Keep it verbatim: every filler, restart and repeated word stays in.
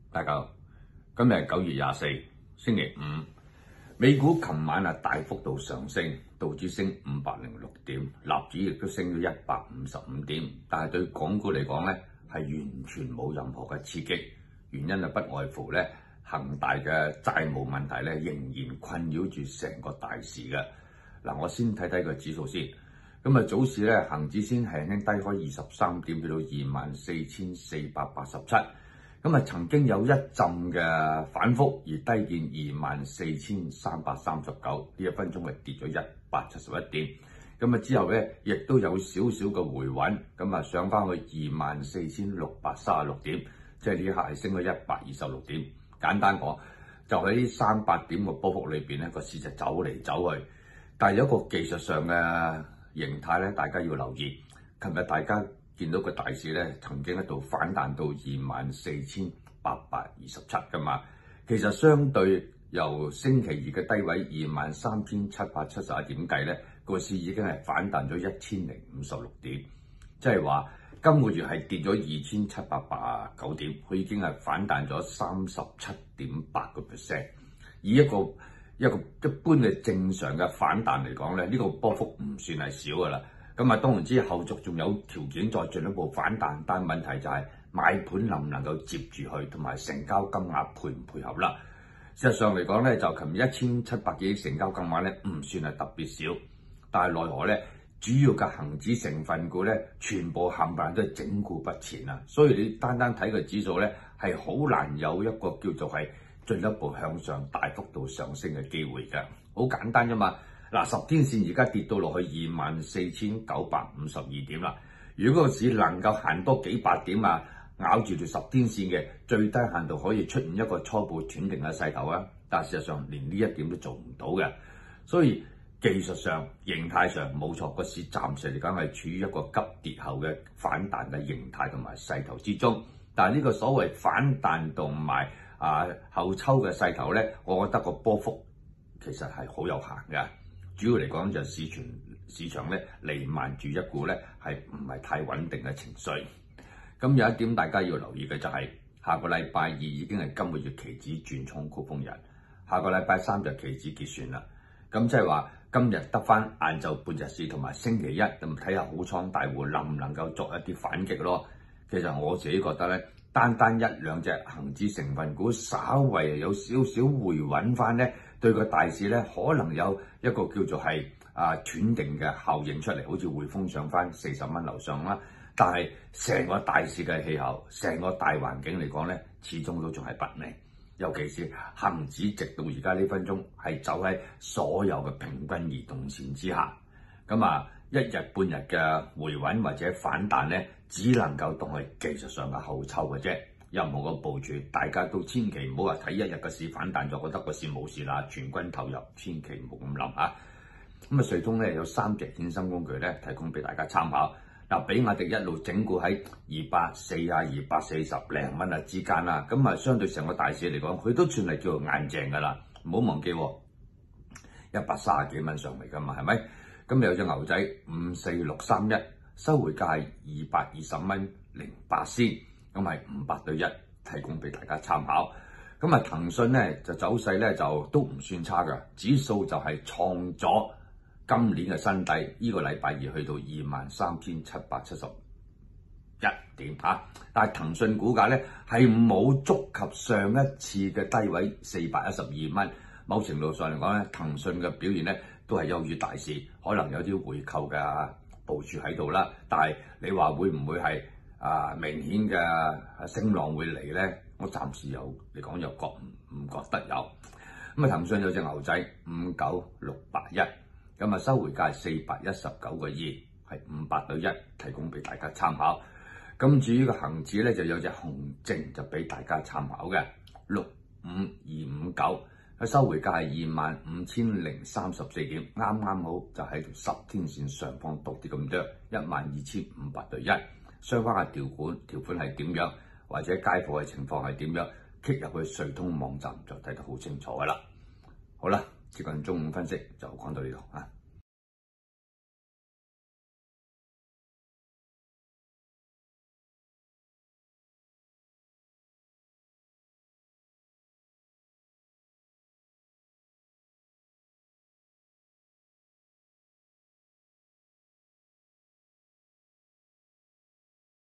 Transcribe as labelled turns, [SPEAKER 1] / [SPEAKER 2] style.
[SPEAKER 1] 大家好，今日係九月廿四，星期五。美股琴晚啊大幅度上升，道指升五百零六點，納指亦都升咗一百五十五點。但係對港股嚟講咧，係完全冇任何嘅刺激。原因啊不外乎咧，恒大嘅債務問題咧仍然困擾住成個大市嘅。嗱，我先睇睇個指數先。咁啊，早市咧恆指先輕輕低開二十三點，去到二萬四千四百八十七。咁啊，曾經有一陣嘅反覆，而低見二萬四千三百三十九，呢一分鐘係跌咗一百七十一點。咁啊之後咧，亦都有少少嘅回穩，咁啊上翻去二萬四千六百三十六點，即係呢一刻係升咗一百二十六點。簡單講，就喺呢三百點嘅波幅裏邊咧，個市就走嚟走去。但係有一個技術上嘅形態咧，大家要留意。琴日大家見到個大市咧，曾經一度反彈到二萬四千八百二十七噶嘛。其實相對由星期二嘅低位二萬三千七百七十一點計咧，個市已經係反彈咗一千零五十六點，即係話今個月係跌咗二千七百八十九點，佢已經係反彈咗三十七點八個 percent。以一個一個一般嘅正常嘅反彈嚟講咧，呢、這個波幅唔算係少噶啦。咁啊，當然之後續仲有條件再進一步反彈，但係問題就係買盤能唔能夠接住佢，同埋成交金額配唔配合啦。事實上嚟講咧，就琴日一千七百幾億成交金額咧，唔算係特別少，但係奈何咧，主要嘅恆指成分股咧，全部冚唪唥都係整固不前啊，所以你單單睇個指數咧，係好難有一個叫做係進一步向上大幅度上升嘅機會㗎。好簡單啫嘛。嗱，十天線而家跌到落去二萬四千九百五十二點啦。如果個市能夠行多幾百點啊，咬住條十天線嘅最低限度可以出現一個初步斷定嘅勢頭啊。但係事實上連呢一點都做唔到嘅，所以技術上、形態上冇錯，個市暫時嚟講係處於一個急跌後嘅反彈嘅形態同埋勢頭之中。但係呢個所謂反彈同埋啊後抽嘅勢頭咧，我覺得個波幅其實係好有限嘅。主要嚟講就市場市場咧瀰漫住一股咧係唔係太穩定嘅情緒。咁有一點大家要留意嘅就係、是、下個禮拜二已經係今個月期指轉倉高峰日，下個禮拜三就期指結算啦。咁即係話今日得翻晏晝半日市同埋星期一，咁睇下好倉大戶能唔能夠作一啲反擊咯。其實我自己覺得咧，單單一兩隻恆指成分股稍為有少少回穩翻咧，對個大市咧可能有一個叫做係啊斷定嘅效應出嚟，好似匯豐上翻四十蚊樓上啦。但係成個大市嘅氣候，成個大環境嚟講咧，始終都仲係不明。尤其是恆指直到而家呢分鐘係走喺所有嘅平均移動線之下，咁啊一日半日嘅回穩或者反彈咧，只能夠當係技術上嘅後抽嘅啫。任何個部署，大家都千祈唔好話睇一日嘅市反彈就覺得個市冇事啦，全軍投入，千祈唔好咁諗啊！咁啊，瑞通咧有三隻衍生工具咧提供俾大家參考。嗱，比亞迪一路整固喺二百四啊、二百四十零蚊啊之間啦，咁啊相對成個大市嚟講，佢都算係叫做硬淨噶啦。唔好忘記，一百三十幾蚊上嚟噶嘛，係咪？咁有隻牛仔五四六三一，收回價係二百二十蚊零八仙，咁係五百對一，提供俾大家參考。咁啊，騰訊咧就走勢咧就都唔算差噶，指數就係創咗今年嘅新低，呢、這個禮拜二去到二萬三千七百七十一點嚇，但係騰訊股價咧係冇觸及上一次嘅低位四百一十二蚊。某程度上嚟講咧，騰訊嘅表現咧都係優於大市，可能有啲回購嘅部署喺度啦。但係你話會唔會係啊明顯嘅升浪會嚟咧？我暫時有嚟講又覺唔唔覺得有。咁啊，騰訊有隻牛仔五九六八一。咁啊，收回價四百一十九個二，係五百對一，提供俾大家參考。咁至於個恆指咧，就有隻紅證就俾大家參考嘅六五二五九，佢收回價係二萬五千零三十四點，啱啱好就喺條十天線上方多啲咁多，一萬二千五百對一。相關嘅條款條款係點樣，或者街貨嘅情況係點樣，klick入去瑞通網站就睇得好清楚噶啦。好啦。接近中午分析就講到呢度啊。